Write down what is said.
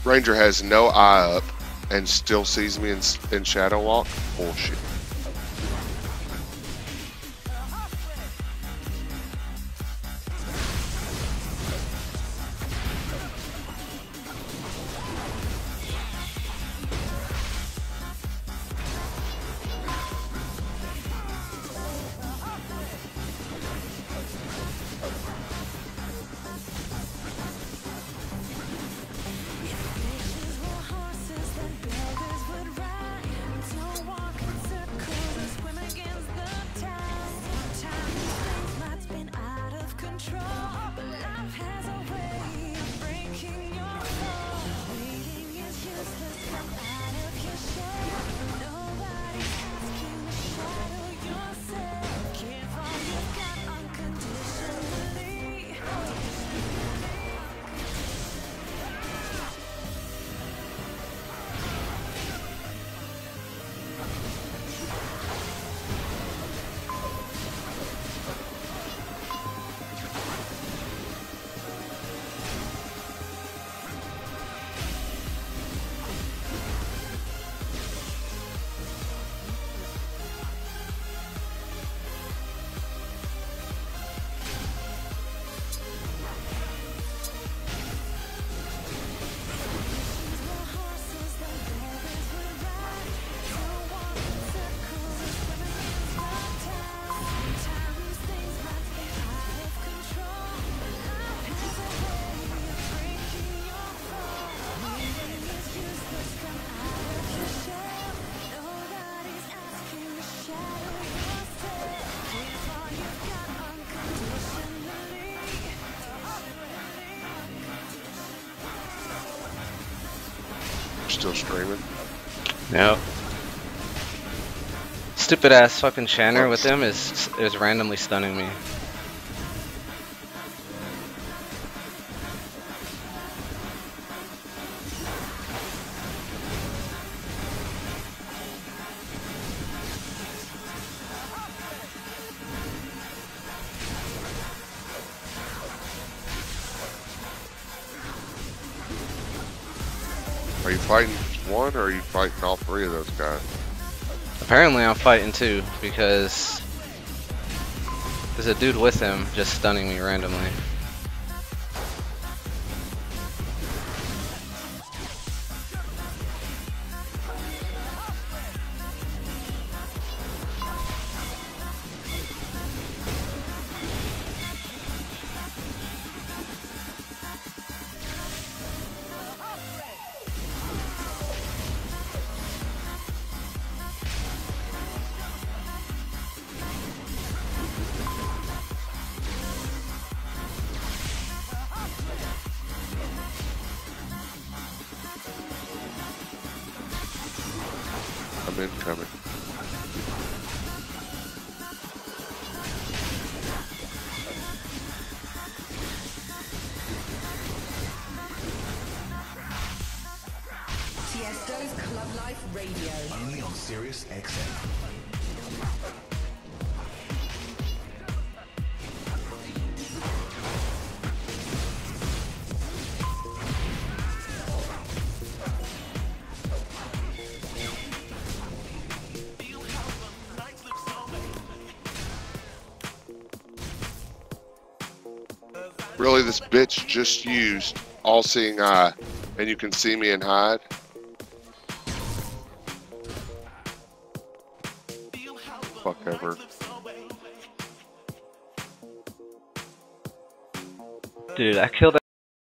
Ranger has no eye up and still sees me in Shadow Walk. Bullshit. Still streaming? No. Stupid ass fucking chanter with him is randomly stunning me. Are you fighting one or are you fighting all three of those guys? Apparently I'm fighting two because there's a dude with him just stunning me randomly. I'm incoming. Tiesto's Club Life Radio. Only on Sirius XM. Really, this bitch just used all-seeing eye, and you can see me and hide. Fuck ever. Dude, I killed